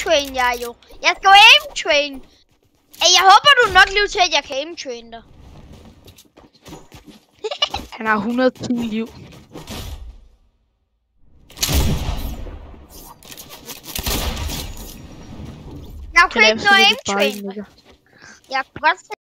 aim-train jeg jo. Jeg skal jo aim-train. Jeg håber du er nok liv til, at jeg kan aim-train dig. Han har 110 liv. Jeg kunne ikke nå aim-train. Jeg kunne godt